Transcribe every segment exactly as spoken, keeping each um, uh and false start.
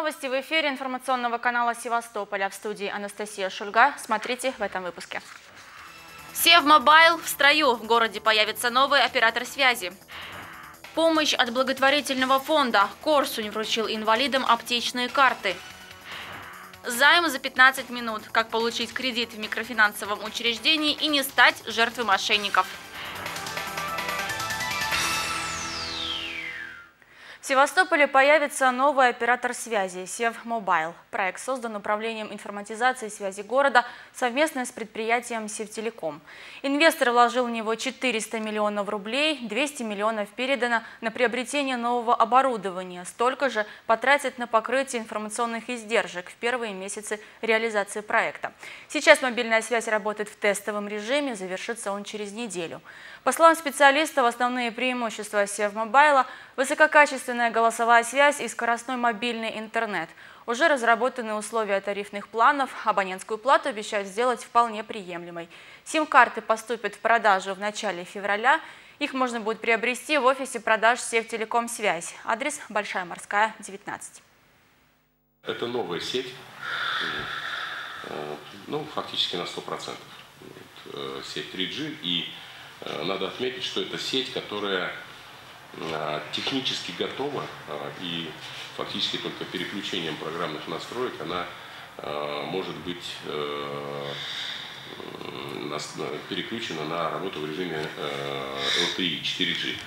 Новости в эфире информационного канала Севастополя. В студии Анастасия Шульга. Смотрите в этом выпуске. Севмобайл в строю. В городе появится новый оператор связи. Помощь от благотворительного фонда. Корсунь вручил инвалидам аптечные карты. Займ за пятнадцать минут. Как получить кредит в микрофинансовом учреждении и не стать жертвой мошенников. В Севастополе появится новый оператор связи Севмобайл. Проект создан Управлением информатизации и связи города совместно с предприятием Севтелеком. Инвестор вложил в него четыреста миллионов рублей, двести миллионов передано на приобретение нового оборудования. Столько же потратят на покрытие информационных издержек в первые месяцы реализации проекта. Сейчас мобильная связь работает в тестовом режиме, завершится он через неделю. По словам специалистов, основные преимущества Севмобайла – высококачественная голосовая связь и скоростной мобильный интернет. Уже разработаны условия тарифных планов, абонентскую плату обещают сделать вполне приемлемой. Сим-карты поступят в продажу в начале февраля. Их можно будет приобрести в офисе продаж Севтелеком Связь. Адрес Большая Морская, девятнадцать. Это новая сеть, ну, фактически на сто процентов. Сеть три джи. И надо отметить, что это сеть, которая технически готова, и фактически только переключением программных настроек она может быть переключена на работу в режиме эл ти и четыре джи.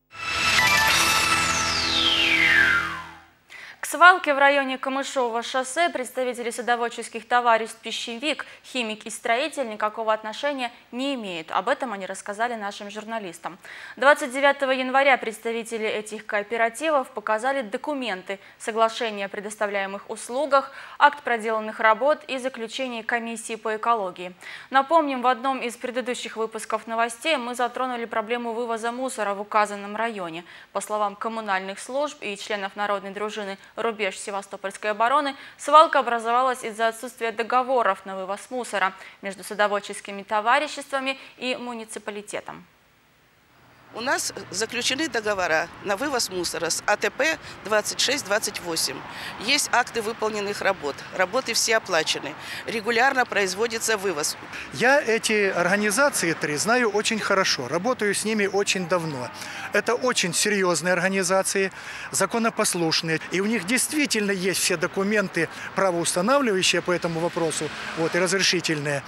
К свалке в районе Камышового шоссе представители садоводческих товариществ «Пищевик», «Химик» и «Строитель» никакого отношения не имеют. Об этом они рассказали нашим журналистам. двадцать девятого января представители этих кооперативов показали документы, соглашения о предоставляемых услугах, акт проделанных работ и заключение комиссии по экологии. Напомним, в одном из предыдущих выпусков новостей мы затронули проблему вывоза мусора в указанном районе. По словам коммунальных служб и членов народной дружины «Рубеж Севастопольской обороны», свалка образовалась из-за отсутствия договоров на вывоз мусора между садоводческими товариществами и муниципалитетом. У нас заключены договора на вывоз мусора с а тэ пэ двадцать шесть двадцать восемь. Есть акты выполненных работ. Работы все оплачены. Регулярно производится вывоз. Я эти организации три знаю очень хорошо. Работаю с ними очень давно. Это очень серьезные организации, законопослушные. И у них действительно есть все документы правоустанавливающие по этому вопросу, вот, и разрешительные.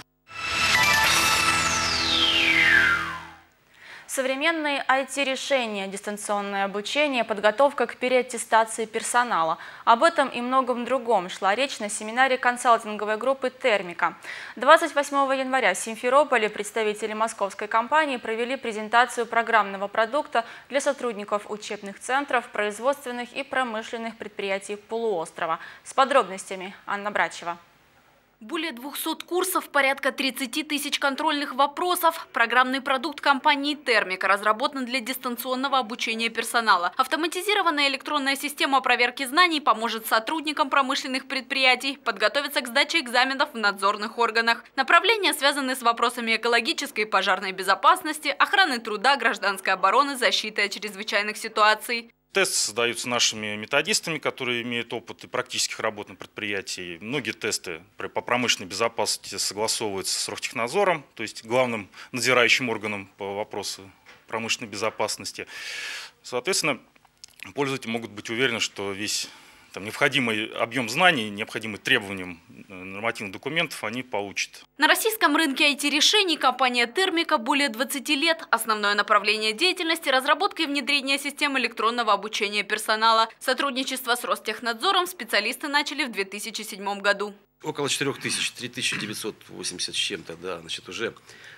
Современные ай ти-решения, дистанционное обучение, подготовка к переаттестации персонала. Об этом и многом другом шла речь на семинаре консалтинговой группы «Термика». двадцать восьмого января в Симферополе представители московской компании провели презентацию программного продукта для сотрудников учебных центров, производственных и промышленных предприятий полуострова. С подробностями Анна Брачева. Более двухсот курсов, порядка тридцати тысяч контрольных вопросов. Программный продукт компании «Термика» разработан для дистанционного обучения персонала. Автоматизированная электронная система проверки знаний поможет сотрудникам промышленных предприятий подготовиться к сдаче экзаменов в надзорных органах. Направления связаны с вопросами экологической и пожарной безопасности, охраны труда, гражданской обороны, защиты от чрезвычайных ситуаций. Тесты создаются нашими методистами, которые имеют опыт и практических работ на предприятии. Многие тесты по промышленной безопасности согласовываются с Ростехнадзором, то есть главным надзирающим органом по вопросу промышленной безопасности. Соответственно, пользователи могут быть уверены, что весь там, необходимый объем знаний, необходимый требованиям нормативных документов они получат. На российском рынке ай ти-решений компания «Термика» более двадцати лет. Основное направление деятельности – разработка и внедрение систем электронного обучения персонала. Сотрудничество с Ростехнадзором специалисты начали в две тысячи седьмом году. Около четырёх тысяч, три тысячи девятьсот восемьдесят с чем-то, да, значит, уже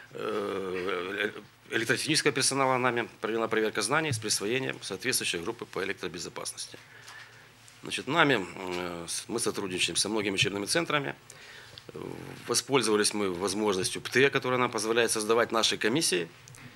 электротехнического персонала нами провела проверка знаний с присвоением соответствующей группы по электробезопасности. Значит, нами мы сотрудничаем со многими учебными центрами. Воспользовались мы возможностью пэ тэ, которая нам позволяет создавать наши комиссии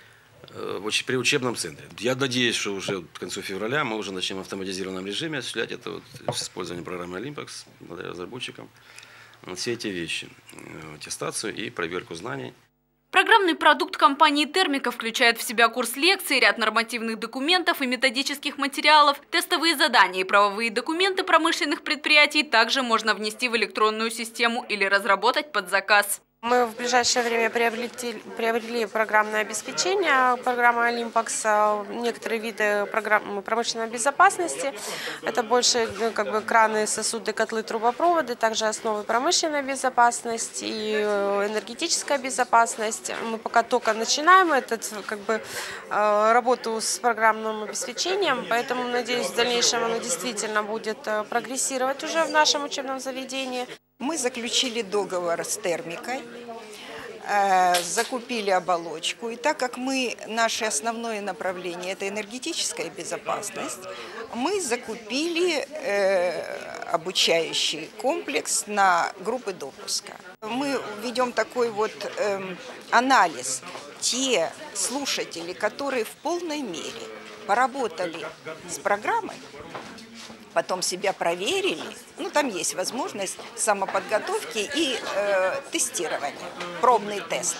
при учебном центре. Я надеюсь, что уже к концу февраля мы уже начнем в автоматизированном режиме осуществлять это вот, с использованием программы Олимпакс, благодаря разработчикам. Вот все эти вещи. Аттестацию и проверку знаний. Программный продукт компании «Термика» включает в себя курс лекций, ряд нормативных документов и методических материалов. Тестовые задания и правовые документы промышленных предприятий также можно внести в электронную систему или разработать под заказ. Мы в ближайшее время приобрели, приобрели программное обеспечение, программа «Олимпакс», некоторые виды программы промышленной безопасности. Это больше ну, как бы краны, сосуды, котлы, трубопроводы, также основы промышленной безопасности и энергетическая безопасность. Мы пока только начинаем этот, как бы, работу с программным обеспечением, поэтому, надеюсь, в дальнейшем оно действительно будет прогрессировать уже в нашем учебном заведении. Мы заключили договор с «Термикой», э, закупили оболочку. И так как мы, наше основное направление – это энергетическая безопасность, мы закупили э, обучающий комплекс на группы допуска. Мы ведем такой вот э, анализ. Те слушатели, которые в полной мере поработали с программой, потом себя проверили, ну там есть возможность самоподготовки и э, тестирования, пробный тест.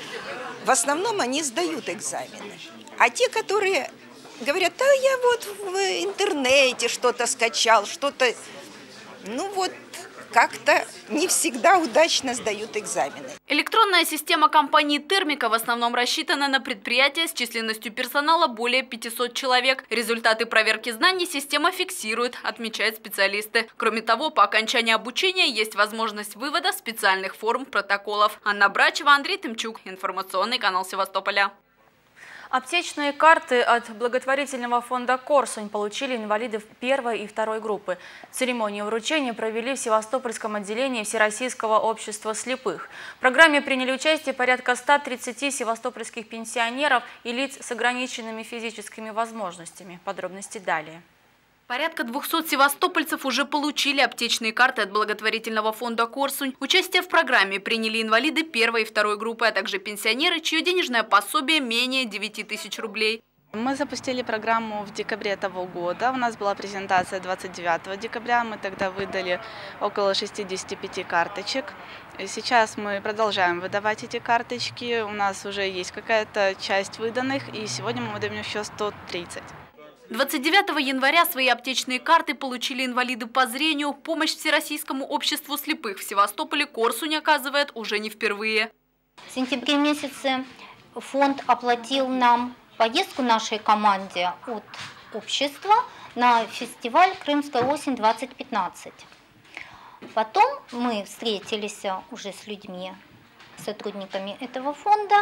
В основном они сдают экзамены. А те, которые говорят, да я вот в интернете что-то скачал, что-то, ну вот как-то не всегда удачно сдают экзамены. Электронная система компании «Термика» в основном рассчитана на предприятия с численностью персонала более пятисот человек. Результаты проверки знаний система фиксирует, отмечают специалисты. Кроме того, по окончании обучения есть возможность вывода специальных форм протоколов. Анна Брачева, Андрей Тымчук. Информационный канал Севастополя. Аптечные карты от благотворительного фонда «Корсунь» получили инвалиды первой и второй группы. Церемонию вручения провели в Севастопольском отделении Всероссийского общества слепых. В программе приняли участие порядка ста тридцати севастопольских пенсионеров и лиц с ограниченными физическими возможностями. Подробности далее. Порядка двухсот севастопольцев уже получили аптечные карты от благотворительного фонда «Корсунь». Участие в программе приняли инвалиды первой и второй группы, а также пенсионеры, чье денежное пособие менее девяти тысяч рублей. Мы запустили программу в декабре того года. У нас была презентация двадцать девятого декабря. Мы тогда выдали около шестидесяти пяти карточек. Сейчас мы продолжаем выдавать эти карточки. У нас уже есть какая-то часть выданных, и сегодня мы выдаем еще сто тридцать. двадцать девятого января свои аптечные карты получили инвалиды по зрению. Помощь Всероссийскому обществу слепых в Севастополе «Корсунь» оказывает уже не впервые. В сентябре месяце фонд оплатил нам поездку нашей команде от общества на фестиваль «Крымская осень-две тысячи пятнадцать». Потом мы встретились уже с людьми, сотрудниками этого фонда,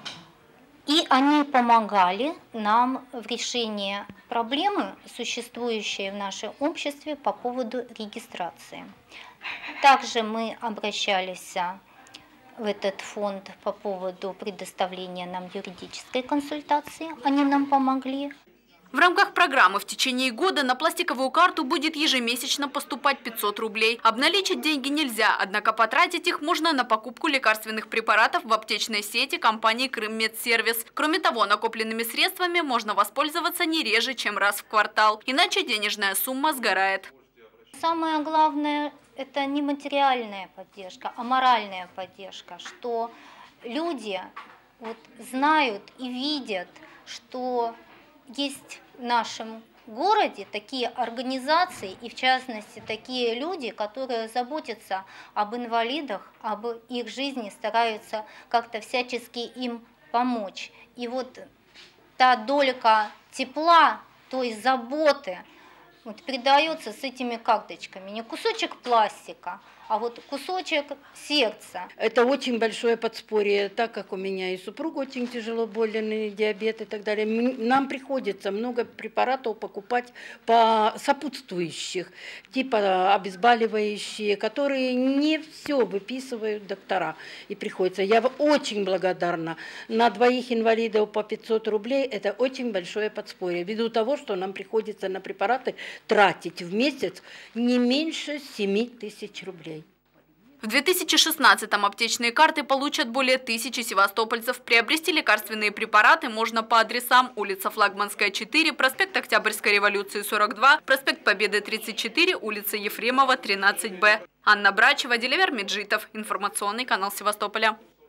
и они помогали нам в решении проблемы, существующей в нашем обществе по поводу регистрации. Также мы обращались в этот фонд по поводу предоставления нам юридической консультации. Они нам помогли. В рамках программы в течение года на пластиковую карту будет ежемесячно поступать пятьсот рублей. Обналичить деньги нельзя, однако потратить их можно на покупку лекарственных препаратов в аптечной сети компании «Крыммедсервис». Кроме того, накопленными средствами можно воспользоваться не реже, чем раз в квартал. Иначе денежная сумма сгорает. Самое главное – это не материальная поддержка, а моральная поддержка, что люди вот знают и видят, что есть в нашем городе такие организации и, в частности, такие люди, которые заботятся об инвалидах, об их жизни, стараются как-то всячески им помочь. И вот та долька тепла, той заботы вот передается с этими карточками. Не кусочек пластика, а вот кусочек сердца. Это очень большое подспорье, так как у меня и супруг очень тяжело болен, и диабет и так далее. Нам приходится много препаратов покупать по сопутствующих, типа обезболивающие, которые не все выписывают доктора. И приходится. Я очень благодарна. На двоих инвалидов по пятьсот рублей это очень большое подспорье, ввиду того, что нам приходится на препараты тратить в месяц не меньше семи тысяч рублей. В две тысячи шестнадцатом аптечные карты получат более тысячи севастопольцев. Приобрести лекарственные препараты можно по адресам: улица Флагманская, четыре, проспект Октябрьской революции, сорок два, проспект Победы, тридцать четыре, улица Ефремова, тринадцать Б. Анна Брачева, Деливер Меджитов. Информационный канал Севастополя.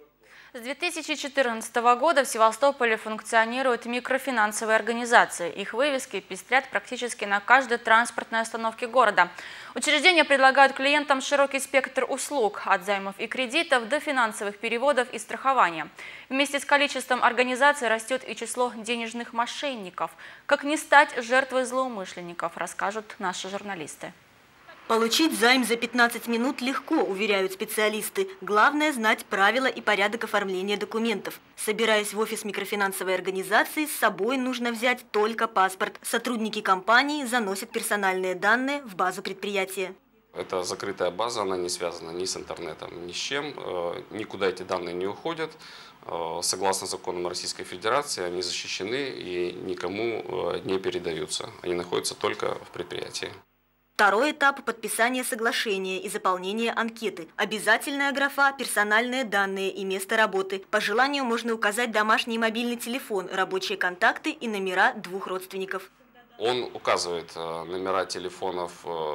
С две тысячи четырнадцатого года в Севастополе функционируют микрофинансовые организации. Их вывески пестрят практически на каждой транспортной остановке города. Учреждения предлагают клиентам широкий спектр услуг – от займов и кредитов до финансовых переводов и страхования. Вместе с количеством организаций растет и число денежных мошенников. Как не стать жертвой злоумышленников, расскажут наши журналисты. Получить займ за пятнадцать минут легко, уверяют специалисты. Главное – знать правила и порядок оформления документов. Собираясь в офис микрофинансовой организации, с собой нужно взять только паспорт. Сотрудники компании заносят персональные данные в базу предприятия. Это закрытая база, она не связана ни с интернетом, ни с чем. Никуда эти данные не уходят. Согласно законам Российской Федерации, они защищены и никому не передаются. Они находятся только в предприятии. Второй этап – подписание соглашения и заполнение анкеты. Обязательная графа – персональные данные и место работы. По желанию можно указать домашний и мобильный телефон, рабочие контакты и номера двух родственников. Он указывает номера телефонов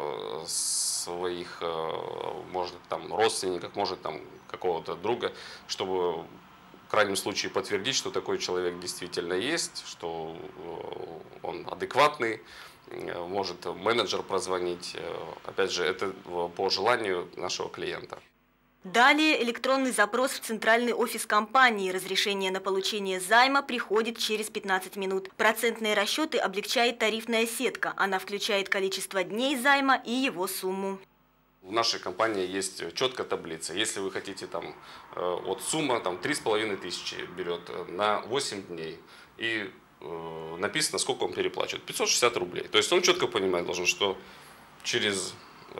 своих, может, там, родственников, может, там, какого-то друга, чтобы в крайнем случае подтвердить, что такой человек действительно есть, что он адекватный. Может менеджер прозвонить. Опять же, это по желанию нашего клиента. Далее электронный запрос в центральный офис компании. Разрешение на получение займа приходит через пятнадцать минут. Процентные расчеты облегчает тарифная сетка. Она включает количество дней займа и его сумму. В нашей компании есть четкая таблица. Если вы хотите, там, вот сумма там, три с половиной тысячи берет на восемь дней. И написано, сколько он переплачивает. пятьсот шестьдесят рублей. То есть он четко понимать должен, что через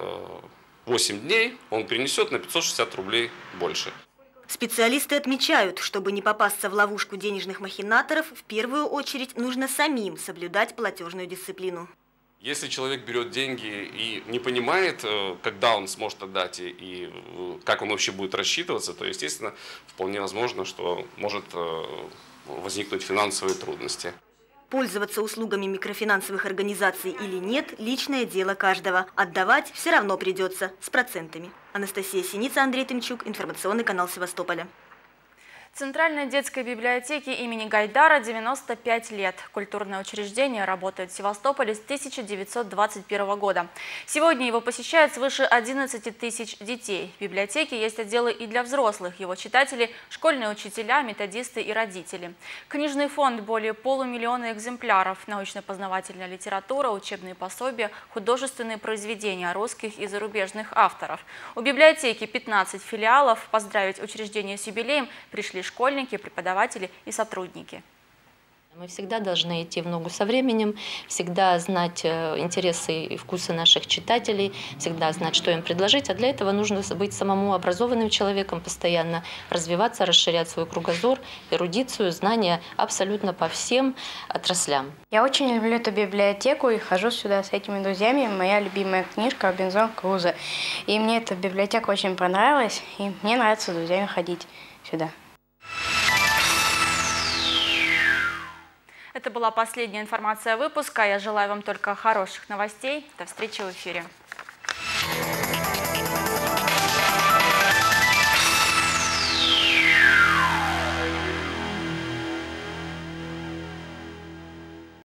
восемь дней он принесет на пятьсот шестьдесят рублей больше. Специалисты отмечают, чтобы не попасться в ловушку денежных махинаторов, в первую очередь нужно самим соблюдать платежную дисциплину. Если человек берет деньги и не понимает, когда он сможет отдать и как он вообще будет рассчитываться, то, естественно, вполне возможно, что может возникнуть финансовые трудности. Пользоваться услугами микрофинансовых организаций или нет – личное дело каждого. Отдавать все равно придется, с процентами. Анастасия Синица, Андрей Тымчук, информационный канал Севастополя. Центральной детской библиотеке имени Гайдара девяносто пять лет. Культурное учреждение работает в Севастополе с тысяча девятьсот двадцать первого года. Сегодня его посещают свыше одиннадцати тысяч детей. В библиотеке есть отделы и для взрослых. Его читатели – школьные учителя, методисты и родители. Книжный фонд – более полумиллиона экземпляров. Научно-познавательная литература, учебные пособия, художественные произведения русских и зарубежных авторов. У библиотеки пятнадцать филиалов. Поздравить учреждение с юбилеем пришли школьники, преподаватели и сотрудники. Мы всегда должны идти в ногу со временем, всегда знать интересы и вкусы наших читателей, всегда знать, что им предложить. А для этого нужно быть самому образованным человеком, постоянно развиваться, расширять свой кругозор, эрудицию, знания абсолютно по всем отраслям. Я очень люблю эту библиотеку и хожу сюда с этими друзьями. Моя любимая книжка «Робинзон Крузо». И мне эта библиотека очень понравилась, и мне нравится с друзьями ходить сюда. Это была последняя информация выпуска. Я желаю вам только хороших новостей. До встречи в эфире.